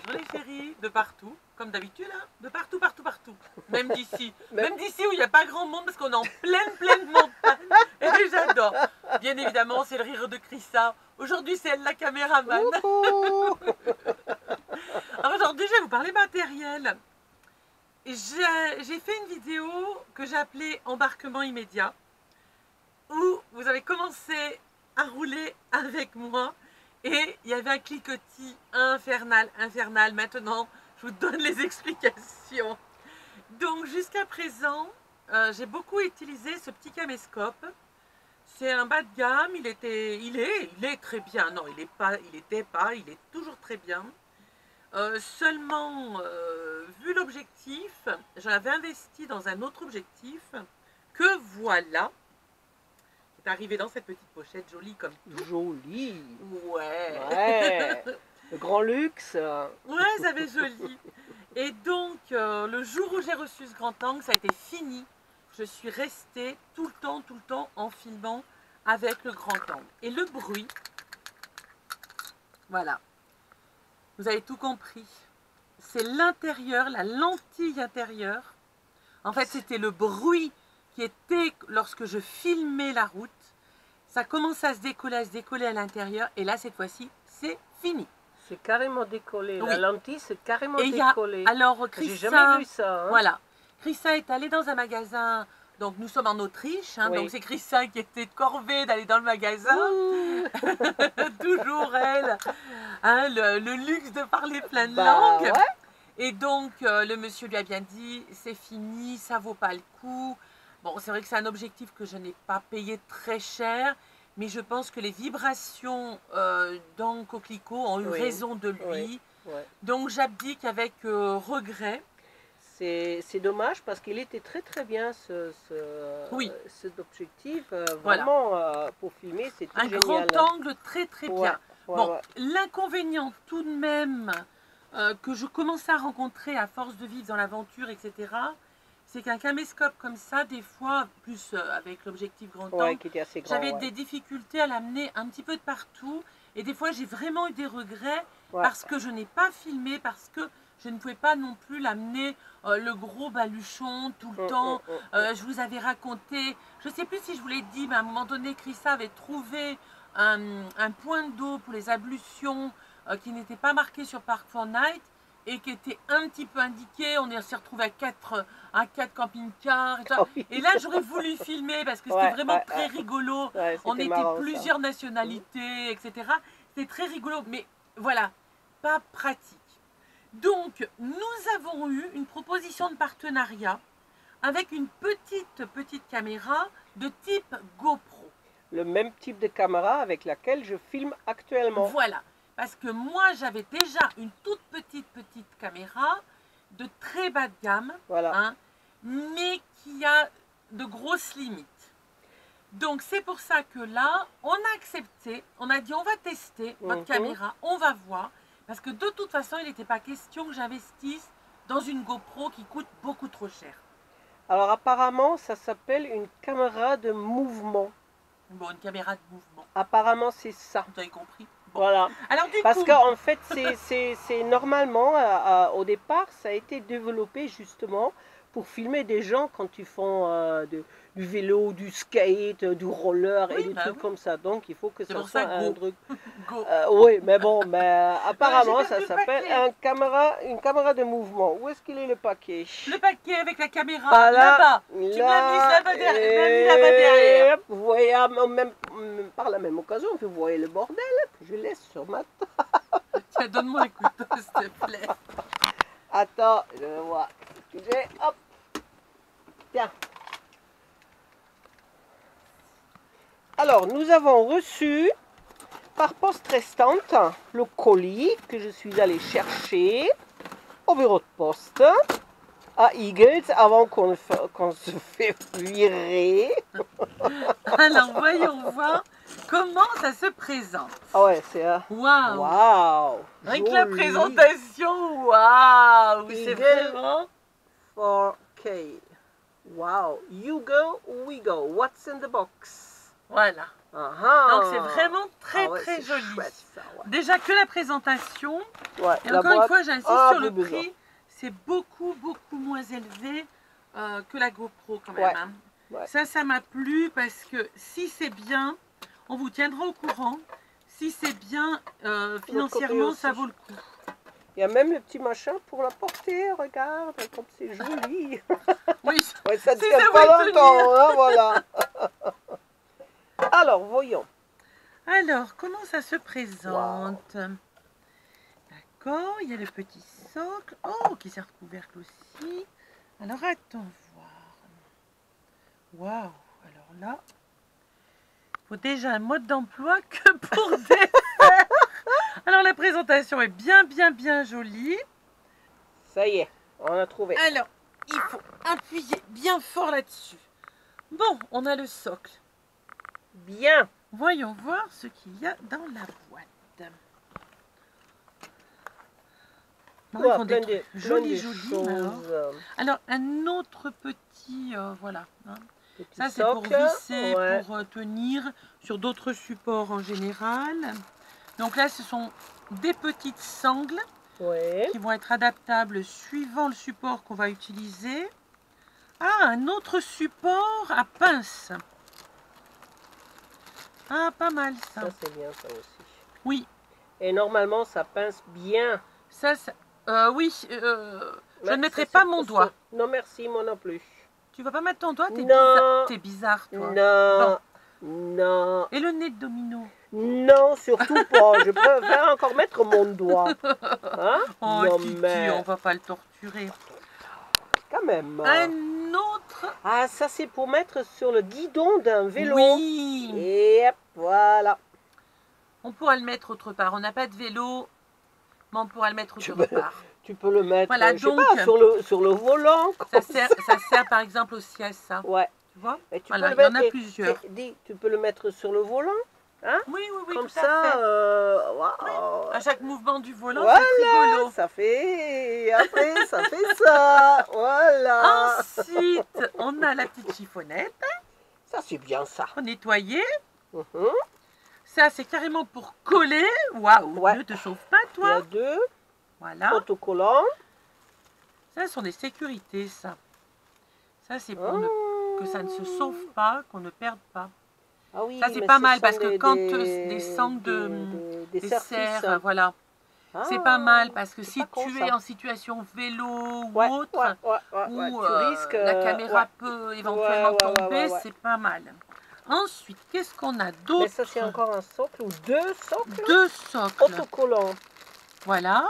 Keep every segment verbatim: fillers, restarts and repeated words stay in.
Bonjour les chéris, de partout, comme d'habitude, hein, de partout, partout, partout. Même d'ici, même d'ici où il n'y a pas grand monde parce qu'on est en pleine, pleine montagne. Et j'adore. Bien évidemment, c'est le rire de Chrissa. Aujourd'hui, c'est elle la caméraman. Alors aujourd'hui, je vais vous parler matériel. J'ai fait une vidéo que j'ai appelée embarquement immédiat, où vous avez commencé à rouler avec moi et il y avait un cliquetis infernal, infernal. Maintenant, je vous donne les explications. Donc jusqu'à présent, euh, j'ai beaucoup utilisé ce petit caméscope. C'est un bas de gamme, il était, il est, il est très bien. Non, il est pas, il était pas, il est toujours très bien. Euh, seulement, euh, vu l'objectif, j'avais investi dans un autre objectif que voilà, qui est arrivé dans cette petite pochette jolie comme tout. Jolie. Ouais. Ouais. Le grand luxe. Ouais, ça avait joli. Et donc, euh, le jour où j'ai reçu ce grand angle, ça a été fini. Je suis restée tout le temps, tout le temps en filmant avec le grand angle. Et le bruit, voilà. Vous avez tout compris. C'est l'intérieur, la lentille intérieure. En fait, c'était le bruit qui était lorsque je filmais la route. Ça commence à se décoller, à se décoller à l'intérieur. Et là, cette fois-ci, c'est fini. C'est carrément décollé. Oui. La lentille, c'est carrément et décollé. A, alors, Chrissa, j'ai jamais vu ça. Hein. Voilà. Chrissa est allée dans un magasin. Donc, nous sommes en Autriche. Hein, oui. Donc, c'est Chrissa qui était corvée d'aller dans le magasin. Toujours elle. Hein, le, le luxe de parler plein de bah, langues. Ouais. Et donc, euh, le monsieur lui a bien dit, c'est fini, ça vaut pas le coup. Bon, c'est vrai que c'est un objectif que je n'ai pas payé très cher, mais je pense que les vibrations euh, dans le coquelicot ont eu oui. raison de lui. Oui. Ouais. Donc, j'abdique avec euh, regret. C'est dommage parce qu'il était très très bien ce, ce, oui. cet objectif. Euh, voilà. Vraiment, euh, pour filmer, c'était un génial. Un grand angle très très ouais. bien. Ouais, bon, ouais. L'inconvénient tout de même euh, que je commençais à rencontrer à force de vivre dans l'aventure, et cetera, c'est qu'un caméscope comme ça, des fois, plus euh, avec l'objectif grand ouais, angle, ouais. j'avais des difficultés à l'amener un petit peu de partout. Et des fois, j'ai vraiment eu des regrets ouais. parce que je n'ai pas filmé, parce que je ne pouvais pas non plus l'amener euh, le gros baluchon tout le mmh, temps. mmh, mmh. Euh, je vous avais raconté, je ne sais plus si je vous l'ai dit, mais à un moment donné, Chrissa avait trouvé un, un point d'eau pour les ablutions euh, qui n'était pas marqué sur Park four Nights et qui était un petit peu indiqué. On s'est retrouvé à quatre, à quatre camping-cars. Et, oh oui. et là, j'aurais voulu filmer parce que c'était ouais, vraiment ouais, très ouais. rigolo. Ouais, on était marrant, plusieurs ça. nationalités, mmh. et cetera. C'était très rigolo, mais voilà, pas pratique. Donc, nous avons eu une proposition de partenariat avec une petite, petite caméra de type GoPro. Le même type de caméra avec laquelle je filme actuellement. Voilà, parce que moi, j'avais déjà une toute petite, petite caméra de très bas de gamme, voilà. hein, mais qui a de grosses limites. Donc, c'est pour ça que là, on a accepté, on a dit on va tester votre mmh. caméra, on va voir. Parce que de toute façon, il n'était pas question que j'investisse dans une GoPro qui coûte beaucoup trop cher. Alors apparemment, ça s'appelle une caméra de mouvement. Bon, une caméra de mouvement. Apparemment, c'est ça. Vous avez compris. Bon. Voilà. Alors, du Parce coup... qu'en fait, c'est normalement, euh, au départ, ça a été développé justement pour filmer des gens quand ils font euh, de, du vélo, du skate, du roller oui, et des bah trucs oui. comme ça. Donc il faut que ça soit ça, un go. truc. Go. Euh, oui, mais bon, mais apparemment ouais, ça s'appelle un caméra, une caméra de mouvement. Où est-ce qu'il est le paquet? Le paquet avec la caméra ah, là-bas. Là, tu m'as mis là-bas derrière. Là derrière. Vous voyez, même, par la même occasion, vous voyez le bordel. Je laisse sur ma table. Tiens, donne-moi un couteau, s'il te plaît. Attends, je vais voir. Excusez, hop. Tiens. Alors, nous avons reçu par poste restante le colis que je suis allée chercher au bureau de poste à Eagles avant qu'on qu'on se fait virer. Alors, voyons voir comment ça se présente. Ah ouais, c'est un... Waouh! Waouh! Avec la présentation, waouh! C'est vraiment... four K. Wow, you go, we go. What's in the box? Voilà. Uh-huh. Donc c'est vraiment très ah ouais, très joli. Chouette, ça, ouais. Déjà que la présentation, Ouais, Et la encore une boîte, fois, j'insiste ah, sur le plus besoin. prix. C'est beaucoup, beaucoup moins élevé euh, que la GoPro quand même. Ouais. Hein. Ouais. Ça, ça m'a plu parce que si c'est bien, on vous tiendra au courant. Si c'est bien, euh, financièrement, ça vaut le coup. Il y a même le petit machin pour la porter, regarde, comme c'est joli. Oui, Ouais, ça ne si tient ça pas va longtemps, hein, voilà. Alors, voyons. Alors, comment ça se présente? Wow. D'accord, il y a le petit socle. Oh, qui sert de couvercle aussi. Alors, attends voir. Waouh, alors là, il faut déjà un mode d'emploi que pour défaire. Alors, la présentation est bien, bien, bien jolie. Ça y est, on a trouvé. Alors, il faut appuyer bien fort là-dessus. Bon, on a le socle. Bien. Voyons voir ce qu'il y a dans la boîte. Non, Ouais, ils font des plein trucs de, jolis, plein de jolis. choses. Alors. alors, un autre petit, euh, voilà. Hein. Petit Ça, c'est pour socle, visser, ouais. pour euh, tenir sur d'autres supports en général. Donc là, ce sont des petites sangles ouais. qui vont être adaptables suivant le support qu'on va utiliser. Ah, un autre support à pince. Ah, pas mal ça. Ça, c'est bien ça aussi. Oui. Et normalement, ça pince bien. Ça, ça euh, oui. Euh, je ne mettrai pas mon doigt. Ça. Non, merci, moi non plus. Tu vas pas mettre ton doigt? T'es bizarre. T'es bizarre, toi. Non. Bon. Non. Et le nez de Domino? Non, surtout pas. Je préfère encore mettre mon doigt. Hein? Oh, non, Kiki, mais... on va pas le torturer. Quand même. Un autre. Ah, ça c'est pour mettre sur le guidon d'un vélo. Oui. Et hop, voilà. On pourra le mettre autre part. On n'a pas de vélo, mais on pourra le mettre autre Tu peux, part. Tu peux le mettre voilà, je donc, sais pas, sur, le, sur le volant. Ça sert, ça sert par exemple aussi à ça. Ouais. Tu vois? Et tu voilà, peux le il y en mettre, a plusieurs. Et, dis, tu peux le mettre sur le volant. Hein? Oui, oui, oui. Comme tout ça, à, fait. Euh, wow. oui. À chaque mouvement du volant, voilà, c'est rigolo. Ça fait. Après, ça fait ça. Voilà. Ensuite, on a la petite chiffonnette. Ça, c'est bien ça. Pour nettoyer. Uh-huh. Ça, c'est carrément pour coller. Waouh, ouais. Ne te sauve pas, toi. Il y a deux. Voilà. Autocollants. Ça, ce sont des sécurités, ça. Ça, c'est pour oh. ne, que ça ne se sauve pas, qu'on ne perde pas. Ah oui, ça, c'est pas mal, parce des, que quand des, des sangles de des, des, des serres, hein. voilà. Ah, c'est pas mal, parce que si tu con, es ça. en situation vélo ouais, ou autre, ouais, ouais, ouais, où ouais. Tu euh, risques, la caméra ouais. peut éventuellement ouais, ouais, tomber, ouais, ouais, ouais. c'est pas mal. Ensuite, qu'est-ce qu'on a d'autre? Mais ça, c'est encore un socle ou deux socles? Deux socles. Autocollants. Voilà.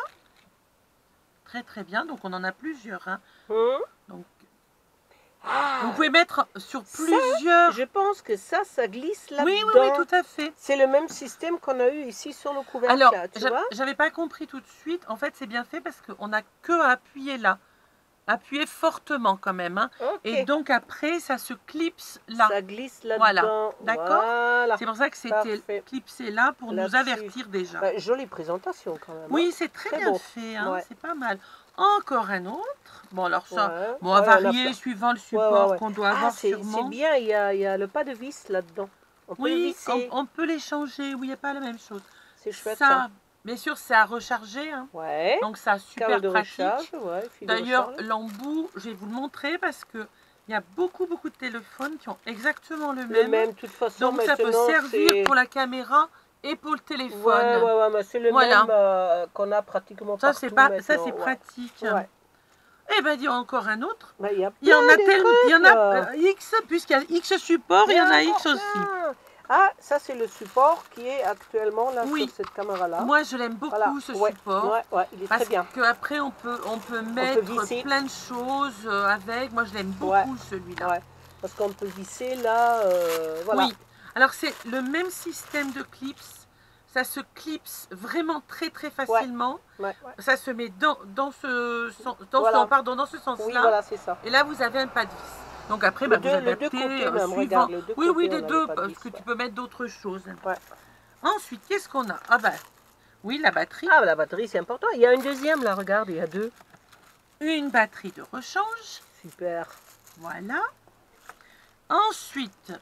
Très très bien, donc on en a plusieurs. Hein. Hum. Donc, ah, vous pouvez mettre sur plusieurs. Ça, je pense que ça, ça glisse là-dedans. Oui, oui, oui, tout à fait. C'est le même système qu'on a eu ici sur le couvercle. Alors, là, j'avais pas compris tout de suite. En fait, c'est bien fait parce qu'on n'a que à appuyer là. Appuyer fortement quand même. Hein. Okay. Et donc après, ça se clipse là. Ça glisse là-dedans. Voilà, d'accord voilà. C'est pour ça que c'était clipsé là pour nous avertir déjà. Bah, jolie présentation quand même. Oui, hein. c'est très, très bien beau. fait. Hein. Ouais. C'est pas mal. Encore un autre. Bon, alors ça, ouais. bon, à ouais, varier suivant le support ouais, ouais, ouais. qu'on doit ah, avoir c'est, sûrement. C'est bien, il y, a, il y a le pas de vis là-dedans. On peut oui, on, on, peut les changer. Oui, il n'y a pas la même chose. C'est chouette ça. ça. Bien sûr, c'est à recharger. Hein. Ouais. Donc ça, super de pratique. Ouais, d'ailleurs, l'embout, je vais vous le montrer parce que il y a beaucoup, beaucoup de téléphones qui ont exactement le même. Le même, de toute façon. Donc ça peut servir pour la caméra et pour le téléphone. Ouais, ouais, ouais, mais c'est le voilà. même euh, qu'on a pratiquement ça, partout pas, maintenant. Ça, c'est pratique. Ouais. Eh bien, il y a encore un autre. Bah, il y, a il y en a tellement. Il y en a euh, X, puisqu'il y a X support, il y, y en a X aussi. Plein. Ah, ça c'est le support qui est actuellement là oui. sur cette caméra-là. Moi, je l'aime beaucoup voilà. ce ouais. support. Ouais, ouais, il est parce très bien. qu'après, on peut, on peut mettre on peut plein de choses avec. Moi, je l'aime beaucoup ouais. celui-là. Ouais. Parce qu'on peut visser là. Euh, voilà. Oui. Alors, c'est le même système de clips. Ça se clipse vraiment très très facilement. Ouais. Ouais, ouais. Ça se met dans, dans ce, dans voilà. ce, pardon, dans ce sens-là. Oui, voilà, c'est ça. Et là, vous avez un pas de vis. Donc après, le bah, deux, vous adaptez le deux côtés, euh, même, suivant. regarde, le deux oui, côtés, oui, des deux, de parce vis, que ouais. tu peux mettre d'autres choses. Ouais. Ensuite, qu'est-ce qu'on a? Ah ben, oui, la batterie. Ah, la batterie, c'est important. Il y a une deuxième, là, regarde, il y a deux. Une batterie de rechange. Super. Voilà. Ensuite,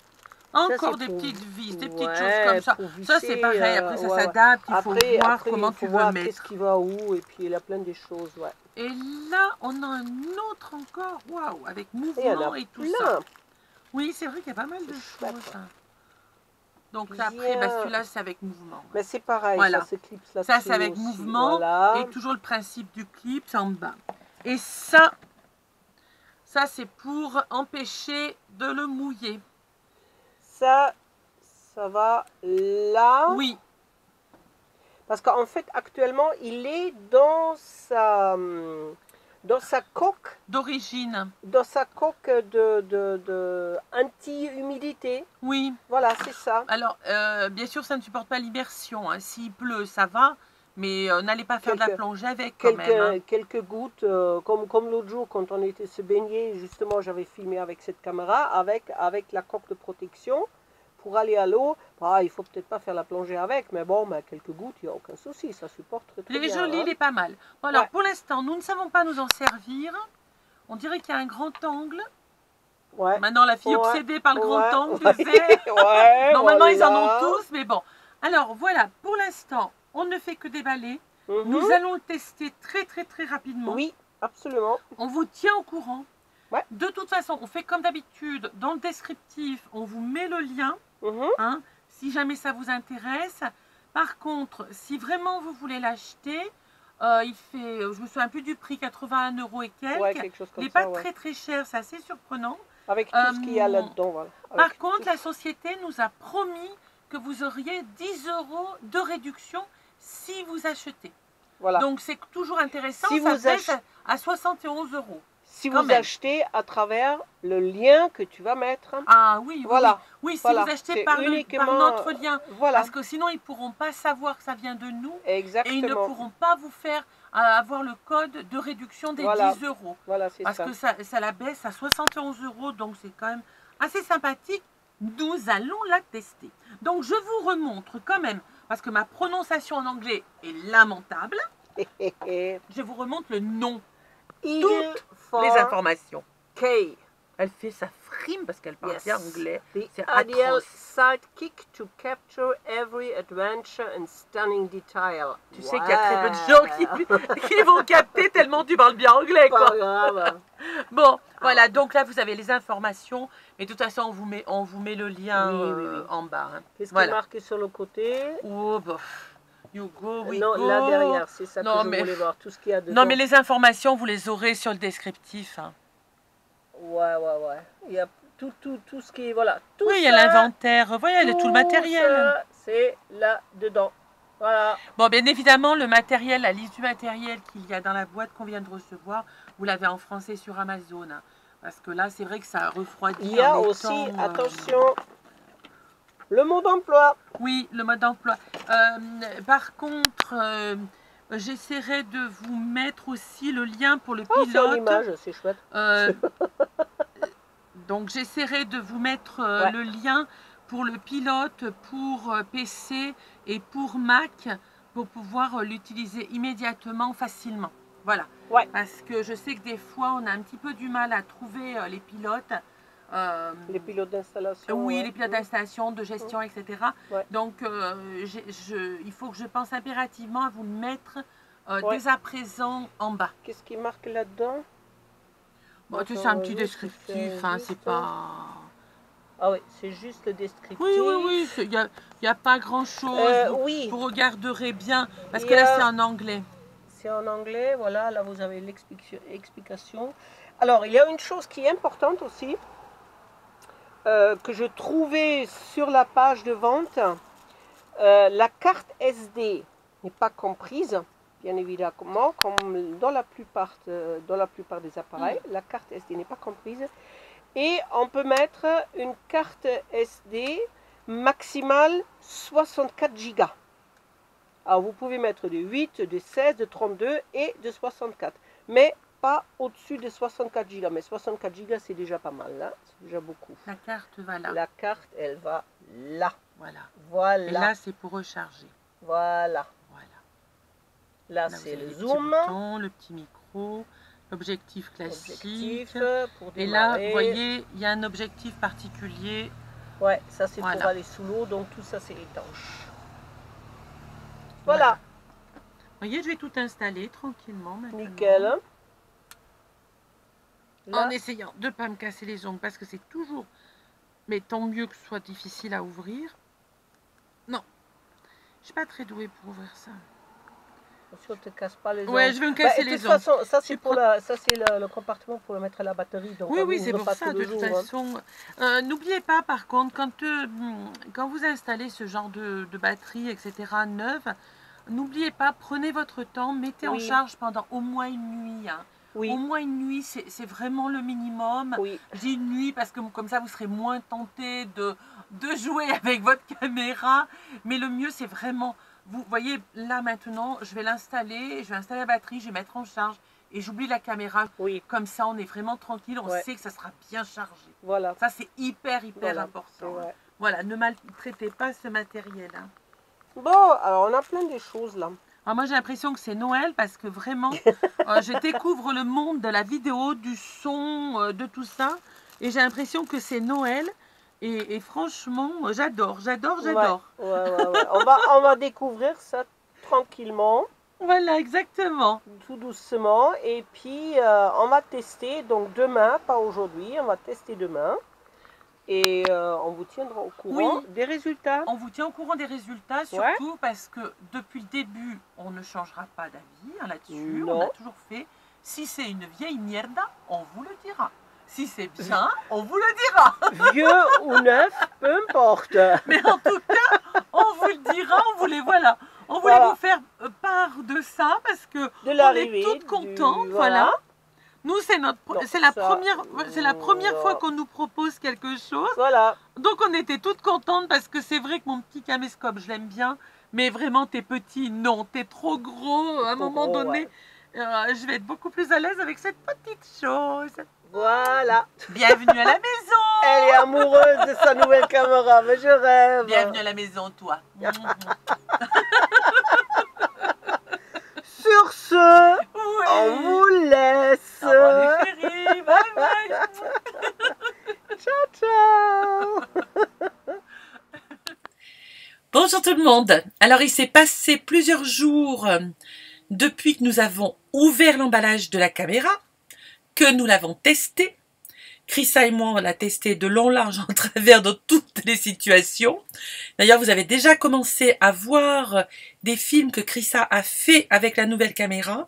Encore c'est des pour- petites vis, des petites ouais, choses comme ça. pour Ça, visser, c'est pareil. euh, Après, ça ouais, ouais. s'adapte. Il faut Après, voir après, comment il faut tu veux voir mettre. qu'est-ce qui va où, et puis il y a plein de choses, ouais. Et là, on a un autre encore. Waouh, avec Et il y en mouvement a et tout plein. ça. Oui, c'est vrai qu'il y a pas mal de C'est chouette, choses. ouais. Donc là, après, Bien. bah, celui-là, c'est avec mouvement. Mais c'est pareil, Voilà. ça se clipse là-dessus Ça, c'est avec aussi, mouvement. voilà. Et toujours le principe du clip, c'est en bas. Et ça, ça c'est pour empêcher de le mouiller. Ça, ça va là. Oui, Parce qu'en fait, actuellement, il est dans sa, hum, dans sa coque, d'origine. dans sa coque de, de, de anti-humidité. Oui. Voilà, c'est ça. Alors, euh, bien sûr, ça ne supporte pas l'immersion. Hein. S'il pleut, ça va. Mais euh, n'allez pas faire de la Quelques- plongée avec quand Quelques, même. hein. quelques gouttes, euh, comme, comme l'autre jour quand on était se baigner, justement j'avais filmé avec cette caméra, avec, avec la coque de protection pour aller à l'eau. Ah, il faut peut-être pas faire la plongée avec, mais bon, bah, quelques gouttes, il n'y a aucun souci, ça supporte très, très Il est bien. joli, hein. il est pas mal. Bon, alors, Ouais. pour l'instant, nous ne savons pas nous en servir. On dirait qu'il y a un grand angle. Ouais. Maintenant, la fille Ouais. obsédée par le grand Ouais. angle, Ouais. tu sais. Ouais, Normalement, ils en voilà. ont tous, mais bon. Alors, voilà, pour l'instant, on ne fait que déballer. Mhm. Nous allons le tester très, très, très rapidement. Oui, absolument. On vous tient au courant. Ouais. De toute façon, on fait comme d'habitude. Dans le descriptif, on vous met le lien, Mhm. hein, si jamais ça vous intéresse. Par contre, si vraiment vous voulez l'acheter, euh, il fait, je me souviens plus du prix, quatre-vingt-un euros et quelques. Ouais, quelque chose il comme n'est ça. pas ouais. très très cher, c'est assez surprenant. Avec tout ce qu'il y a Euh, là-dedans. Voilà. Par Avec contre, tout- la société nous a promis que vous auriez dix euros de réduction si vous achetez. voilà. Donc c'est toujours intéressant, Si ça vous baisse achetez- à soixante et onze euros. si quand vous même. achetez à travers le lien que tu vas mettre, Ah oui, oui, Voilà. oui. Oui, si Voilà. vous achetez C'est par, le- par uniquement- notre lien, voilà, parce que sinon ils ne pourront pas savoir que ça vient de nous et ils ne exactement. pourront pas vous faire euh, avoir le code de réduction des Voilà. dix euros. Voilà, c'est Parce ça. que ça, ça la baisse à soixante et onze euros, donc c'est quand même assez sympathique. Nous allons la tester. Donc je vous remontre quand même, parce que ma prononciation en anglais est lamentable, je vous remontre le nom, Eagle for les informations. K. Elle fait sa frime parce qu'elle parle Yes. bien anglais. The C'est ideal atroce. sidekick to capture every adventure and stunning detail. Tu sais qu'il y a très peu de gens qui, qui vont capter tellement tu parles bien anglais, Pas quoi. grave. Bon, voilà, donc là vous avez les informations, mais de toute façon on vous met, on vous met le lien Oui, oui, euh, oui. en bas. hein. Qu'est-ce qui Voilà. est marqué sur le côté? Oh, bof. You go, we Non, go. là derrière, c'est ça Non, que je mais- voulais voir. Tout ce qu'il y a dedans. Non, mais les informations, vous les aurez sur le descriptif. hein. Ouais, ouais, ouais. Il y a tout, tout, tout ce qui est... Voilà. Tout Oui, il y a ça, l'inventaire, voilà, il y a tout le matériel. ça, c'est là-dedans. Voilà. Bon, bien évidemment, le matériel, la liste du matériel qu'il y a dans la boîte qu'on vient de recevoir, vous l'avez en français sur Amazon. hein. Parce que là, c'est vrai que ça refroidit. Il y a en aussi, étant, euh, attention, le mot d'emploi. Oui, le mode d'emploi. Euh, par contre, euh, j'essaierai de vous mettre aussi le lien pour le Oh, c'est en pilote. image, c'est chouette. Euh, donc, j'essaierai de vous mettre euh, Ouais. le lien pour le pilote, pour euh, P C et pour Mac, pour pouvoir euh, l'utiliser immédiatement, facilement. Voilà. Ouais. Parce que je sais que des fois, on a un petit peu du mal à trouver euh, les pilotes. Euh, Les pilotes d'installation. oui, ouais. les pilotes d'installation, de gestion, et cetera. Ouais. Donc, euh, j'ai- je, il faut que je pense impérativement à vous le mettre euh, Ouais. dès à présent en bas. Qu'est-ce qui marque là-dedans? Bon, tu sais, Attends, c'est un petit oui, descriptif, c'est hein, juste- c'est pas... Ah oui, c'est juste le descriptif. Oui, oui, oui, il n'y a, y a pas grand-chose. Euh, vous, oui, vous regarderez bien, parce Il que y là, a- c'est en anglais. c'est en anglais. Voilà, là vous avez l'explication. Alors, il y a une chose qui est importante aussi, euh, que je trouvais sur la page de vente. Euh, la carte S D n'est pas comprise, bien évidemment, comme dans la plupart, euh, dans la plupart des appareils. La carte S D n'est pas comprise. Et on peut mettre une carte S D maximale soixante-quatre gigas. Alors vous pouvez mettre de huit, de seize, de trente-deux et de soixante-quatre. Mais pas au-dessus de soixante-quatre gigas. Mais soixante-quatre gigas c'est déjà pas mal, là. C'est déjà beaucoup. La carte va là. La carte, elle va là. Voilà. Voilà. Et là, c'est pour recharger. Voilà. Voilà. Là, Là, vous c'est avez le les petits zoom. boutons, le petit micro, l'objectif Objectif classique. pour Et là, démarrer. vous voyez, il y a un objectif particulier Ouais, ça c'est Voilà. pour aller sous l'eau, donc tout ça c'est étanche. Voilà. Voilà, Vous voyez, je vais tout installer tranquillement maintenant. nickel. Là, En essayant de ne pas me casser les ongles parce que c'est toujours, mais tant mieux que ce soit difficile à ouvrir. Non, je suis pas très douée pour ouvrir ça. attention, ne te casse pas les ongles. Ouais, je vais me Bah, casser et de les toute ongles. façon, ça c'est Je pour prends- la, ça c'est le, le compartiment pour le mettre à la batterie. Donc Oui, on oui, l'ouvre c'est pour pas ça, tout de le toute jour, hein. façon. Euh, N'oubliez pas, par contre, quand, euh, quand vous installez ce genre de, de batterie, et cetera, neuve, n'oubliez pas, prenez votre temps, mettez en Oui. charge pendant au moins une nuit. Hein. Oui, Au moins une nuit, c'est c'est vraiment le minimum. oui, Je dis une nuit parce que comme ça, vous serez moins tenté de, de jouer avec votre caméra. Mais le mieux, c'est vraiment, vous voyez, là maintenant, je vais l'installer, je vais installer la batterie, je vais mettre en charge et j'oublie la caméra. oui, Comme ça, on est vraiment tranquille, on Ouais. sait que ça sera bien chargé. voilà. Ça, c'est hyper, hyper Voilà, important. c'est hein. vrai. Voilà, ne maltraitez pas ce matériel. hein. Bon, alors on a plein de choses là. Alors moi, j'ai l'impression que c'est Noël parce que vraiment, euh, je découvre le monde de la vidéo, du son, euh, de tout ça. Et j'ai l'impression que c'est Noël. Et, et franchement, euh, j'adore, j'adore, j'adore. Ouais, ouais, ouais, ouais. On va, on va découvrir ça tranquillement, Voilà, exactement. tout doucement. Et puis, euh, on va tester. Donc, demain, pas aujourd'hui, on va tester demain. Et euh, on vous tiendra au courant Oui. des résultats. On vous tient au courant des résultats, surtout parce que depuis le début, on ne changera pas d'avis hein, là-dessus. On Non. a toujours fait, si c'est une vieille mierda, on vous le dira. Si c'est bien, on vous le dira. Vieux ou neuf, peu importe. Mais en tout cas, on vous le dira, on voulait, voilà. On voulait Voilà. vous faire euh, part de ça parce que De on est l'arrivée. toutes du- contentes, voilà. Nous, c'est notre, Non, c'est la ça, première, c'est la première non. fois qu'on nous propose quelque chose. Voilà. Donc on était toutes contentes parce que c'est vrai que mon petit caméscope, je l'aime bien, mais vraiment t'es petit, non, t'es trop gros. À un Trop moment gros, donné, euh, je vais être beaucoup plus à l'aise avec cette petite chose. Voilà. Bienvenue à la maison. Elle est amoureuse de sa nouvelle caméra, mais je rêve. Bienvenue à la maison, toi. Mhm. Sur ce, Oui. on vous laisse. Au revoir les chéris, bye bye. Ciao, ciao. Bonjour tout le monde. Alors il s'est passé plusieurs jours euh, depuis que nous avons ouvert l'emballage de la caméra, que nous l'avons testé. Chrissa et moi on l'a testé de long large en travers dans toutes les situations. D'ailleurs vous avez déjà commencé à voir des films que Chrissa a fait avec la nouvelle caméra.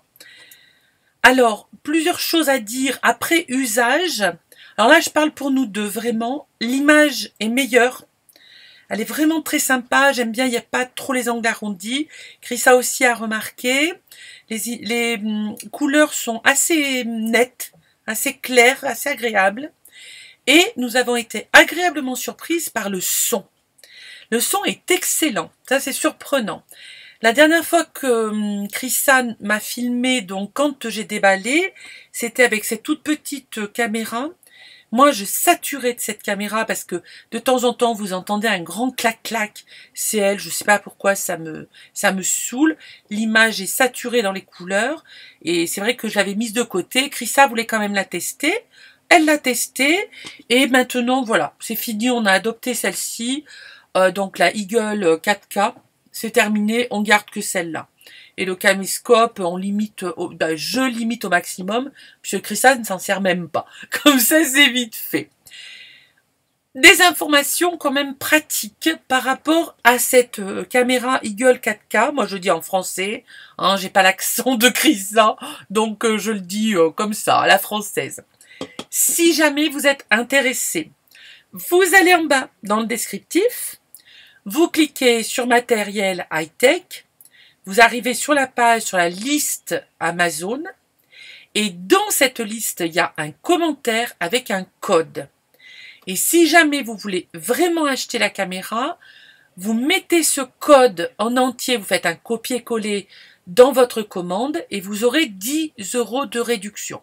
Alors plusieurs choses à dire après usage. Alors là je parle pour nous deux vraiment. L'image est meilleure. Elle est vraiment très sympa, j'aime bien, il n'y a pas trop les angles arrondis. Chrissa aussi a remarqué. Les, les hum, couleurs sont assez nettes, assez claires, assez agréables. Et nous avons été agréablement surprises par le son. Le son est excellent, ça c'est surprenant. La dernière fois que hum, Chrissa m'a filmé, donc quand j'ai déballé, c'était avec cette toute petite caméra. Moi, je saturais de cette caméra parce que de temps en temps, vous entendez un grand clac-clac. C'est elle, je sais pas pourquoi, ça me, ça me saoule. L'image est saturée dans les couleurs. Et c'est vrai que je l'avais mise de côté. Chrissa voulait quand même la tester. Elle l'a testée. Et maintenant, voilà, c'est fini. On a adopté celle-ci. Euh, donc la Eagle quatre K. C'est terminé. On garde que celle-là. Et le caméscope, on limite, au, ben, je limite au maximum, puisque Chrissa ne s'en sert même pas. Comme ça, c'est vite fait. Des informations quand même pratiques par rapport à cette euh, caméra Eagle quatre K. Moi, je dis en français, hein, j'ai pas l'accent de Chrissa, donc euh, je le dis euh, comme ça, à la française. Si jamais vous êtes intéressé, vous allez en bas dans le descriptif, vous cliquez sur matériel high-tech, vous arrivez sur la page, sur la liste Amazon, et dans cette liste, il y a un commentaire avec un code. Et si jamais vous voulez vraiment acheter la caméra, vous mettez ce code en entier, vous faites un copier-coller dans votre commande, et vous aurez dix euros de réduction.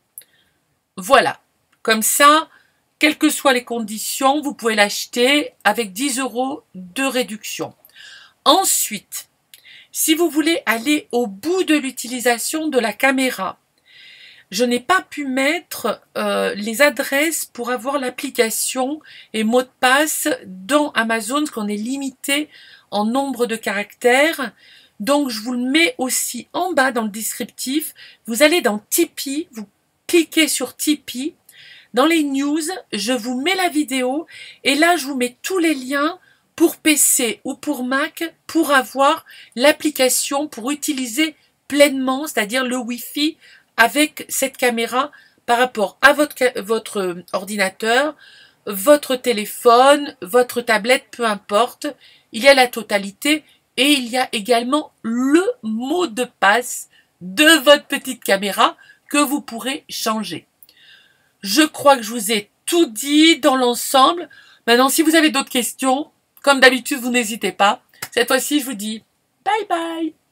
Voilà, comme ça, quelles que soient les conditions, vous pouvez l'acheter avec dix euros de réduction. Ensuite, si vous voulez aller au bout de l'utilisation de la caméra, je n'ai pas pu mettre euh, les adresses pour avoir l'application et mot de passe dans Amazon, parce qu'on est limité en nombre de caractères. Donc, je vous le mets aussi en bas dans le descriptif. Vous allez dans Tipeee, vous cliquez sur Tipeee. Dans les news, je vous mets la vidéo et là, je vous mets tous les liens pour P C ou pour Mac pour avoir l'application pour utiliser pleinement, c'est-à-dire le Wi-Fi avec cette caméra par rapport à votre, votre ordinateur, votre téléphone, votre tablette, peu importe. Il y a la totalité et il y a également le mot de passe de votre petite caméra que vous pourrez changer. Je crois que je vous ai tout dit dans l'ensemble. Maintenant, si vous avez d'autres questions, comme d'habitude, vous n'hésitez pas. Cette fois-ci, je vous dis bye bye.